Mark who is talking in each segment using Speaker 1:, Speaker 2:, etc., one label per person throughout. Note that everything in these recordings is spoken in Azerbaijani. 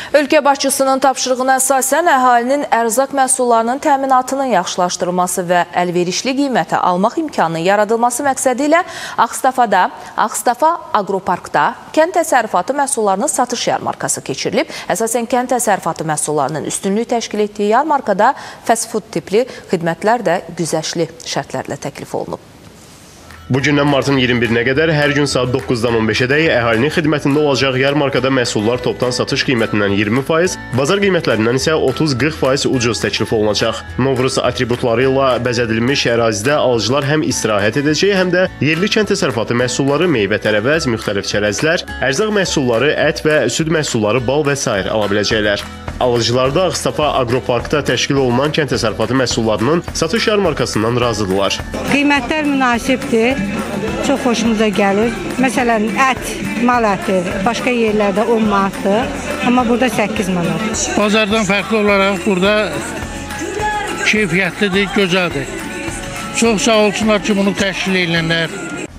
Speaker 1: Ölkə başçısının tapşırığına əsasən əhalinin ərzaq məhsullarının təminatının yaxşılaşdırılması və əlverişli qiymətə almaq imkanının yaradılması məqsədi ilə Ağstafa Aqroparkda kənd təsərrüfatı məhsullarının satış yarmarkası keçirilib. Əsasən kənd təsərrüfatı məhsullarının üstünlük təşkil etdiyi yarmarkada fast food tipli xidmətlər də güzəştli şərtlərlə təklif olunub.
Speaker 2: Bugündən martın 21-nə qədər hər gün saat 9-dan 15-ədək əhalinin xidmətində olacaq yarmarkada məhsullar topdan satış qiymətindən 20%, bazar qiymətlərindən isə 30-40% ucuz təklif olunacaq. Novruz atributları ilə bəzədilmiş ərazidə alıcılar həm istirahət edəcək, həm də yerli kənd təsərrüfatı məhsulları, meyvə-tərəvəz, müxtəlif çərəzlər, ərzaq məhsulları, ət və süd məhsulları, bal və s. ala biləcəklər. Alıcılar da Ağstafa Aqroparkda təşkil olunan kənd təsərrüfatı məhsullarının satış yarmarkasından razıdırlar.
Speaker 3: Qiymətlər münasibdir, çox xoşumuza gəlir. Məsələn, ət, mal əti başqa yerlərdə 10 manatdır, amma burada 8 manat.
Speaker 4: Bazardan fərqli olaraq burada keyfiyyətlidir, gözəldir. Çox sağ olsunlar ki, bunu təşkil edənlər.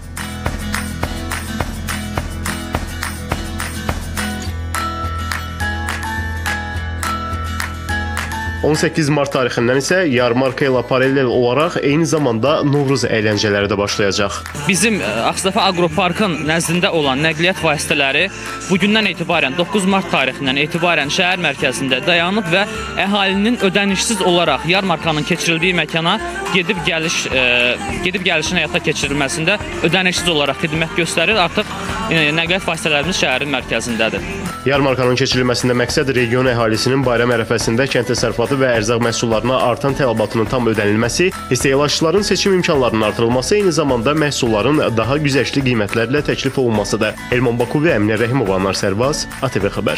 Speaker 2: 18 mart tarixindən isə yarmarka ilə paralel olaraq eyni zamanda Novruz əyləncələri də başlayacaq.
Speaker 5: Bizim Ağstafa Aqroparkın nəzdində olan nəqliyyat vasitələri bugündən etibarən 9 mart tarixindən etibarən şəhər mərkəzində dayanıb və əhalinin ödənişsiz olaraq yarmarkanın keçirildiyi məkana gedib gəlişin həyata keçirilməsində ödənişsiz olaraq xidmət göstərir. Artıq nəqliyyat vasitələrimiz şəhərin mərkəzindədir.
Speaker 2: Yarmarkanın keçirilməsində məqsəd region əhalisinin bayram ərəfəsində kənd təsərrüfatı və ərzaq məhsullarına artan tələbatının tam ödənilməsi, istehlakçıların seçim imkanlarının artırılması, eyni zamanda məhsulların daha güzəştli qiymətlərlə təklif olunmasıdır. Elman Bakuvi, Əminə Rəhimova, Anar Sərvaz, ATV Xəbər.